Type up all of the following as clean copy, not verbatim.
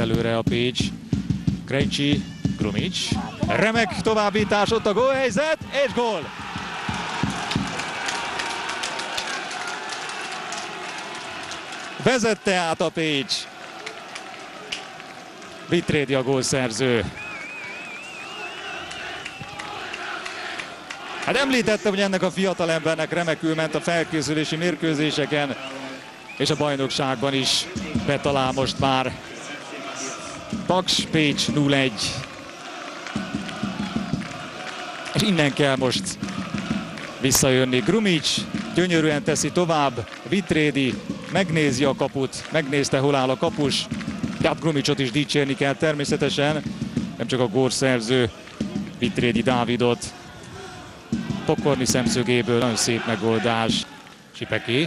előre a Pécs. Krejci, Grumic. Remek továbbítás, ott a gólhelyzet, és gól! Vezette át a Pécs. Vittrédi a gólszerző. Hát említettem, hogy ennek a fiatalembernek remekül ment a felkészülési mérkőzéseken, és a bajnokságban is betalál most már. Paks Pécs 0-1. És innen kell most visszajönni. Grumic gyönyörűen teszi tovább, Vittrédi megnézi a kaput, megnézte, hol áll a kapus. De hát Grumicot is dicsérni kell természetesen, nem csak a gólszerző Vittrédi Dávidot. Pokorni szemszögéből nagyon szép megoldás. Sipeki.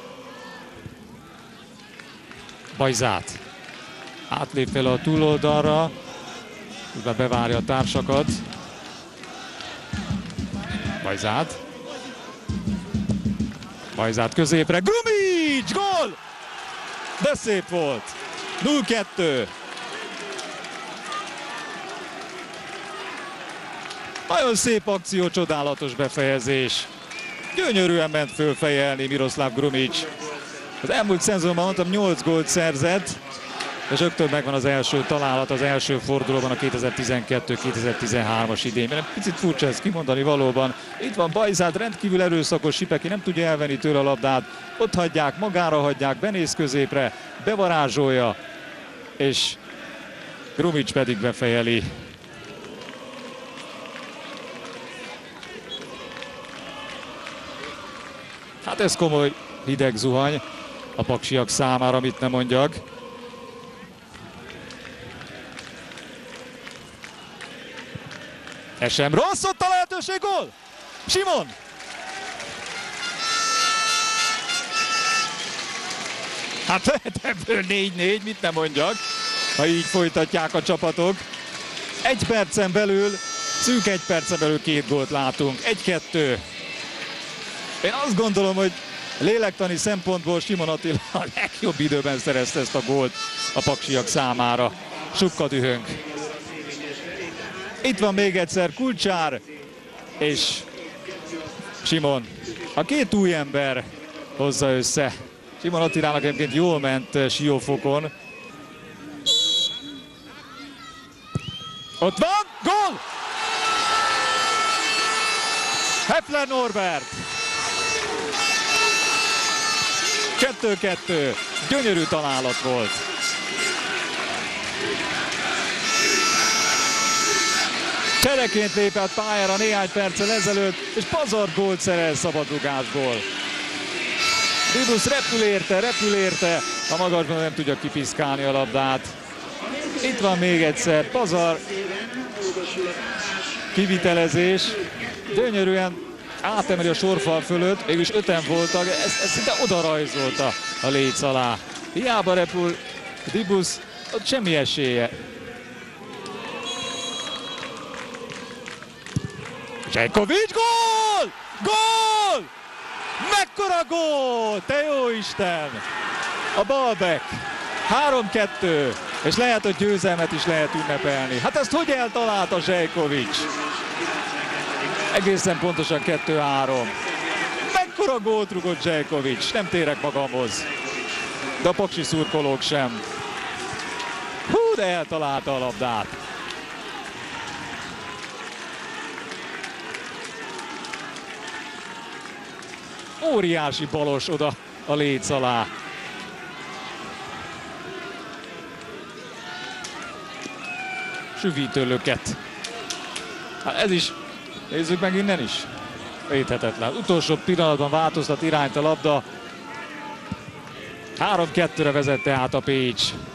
Bajzát. Átlép fel a túloldalra, bevárja a társakat. Bajzát. Bajzát középre. Grumic! Gól! De szép volt. 0-2. Nagyon szép akció, csodálatos befejezés. Gyönyörűen ment fölfejelni Miroslav Grumic. Az elmúlt szezonban mondtam, 8 gólt szerzett, és rögtön megvan az első találat az első fordulóban a 2012-2013-as idényben. Picit furcsa ezt kimondani valóban. Itt van Bajzát, rendkívül erőszakos, Sipeki nem tudja elvenni tőle a labdát. Ott hagyják, magára hagyják, benéz középre, bevarázsolja, és Grumic pedig befejeli. Hát ez komoly hideg zuhany a paksiak számára, mit nem mondjak. Ez sem rossz, ott a lehetőség, gól! Simon! Hát lehet ebből 4-4, mit nem mondjak, ha így folytatják a csapatok. Egy percen belül, szűk egy percen belül 2 gólt látunk, 1-2. Én azt gondolom, hogy lélektani szempontból Simon Attila a legjobb időben szerezte ezt a gólt a paksiak számára. Sukka dühönk. Itt van még egyszer Kulcsár és Simon. A két új ember hozza össze. Simon Attilának egyébként jól ment Siófokon. Ott van, gól! Hepler Norbert. 2-2. Gyönyörű találat volt. Csereként lépett pályára néhány perccel ezelőtt, és pazar gólt szerez szabadrugásból. Dibus repül érte, a magasban nem tudja kipiszkálni a labdát. Itt van még egyszer pazar, kivitelezés, gyönyörűen átemeli a sorfal fölött, mégis 5-en voltak, ez szinte oda rajzolta a léc alá. Hiába repül Dibus, ott semmi esélye. Zsejkovics, gól! Gól! Mekkora gól! Te jó Isten! A Balbek. 3-2. És lehet, hogy győzelmet is lehet ünnepelni. Hát ezt hogy eltalálta Zsejkovics? Egészen pontosan 2-3. Mekkora gólt rugott Zsejkovics? Nem térek magamhoz. De a paksi szurkolók sem. Hú, de eltalálta a labdát. Óriási balos oda a léc alá. Süvítő löket. Hát ez is, nézzük meg innen is. Védhetetlen. Utolsó pillanatban változtat irányt a labda. 3-2-re vezette át a Pécs.